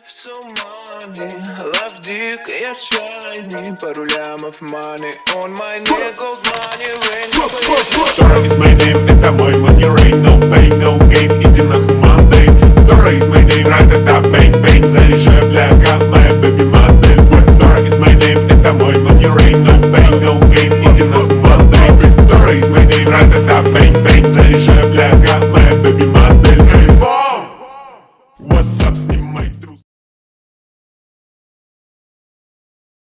so money, love dick, я shiny, пару лямов money, on my neck, gold money, rain. Sorry, it's my name, это мой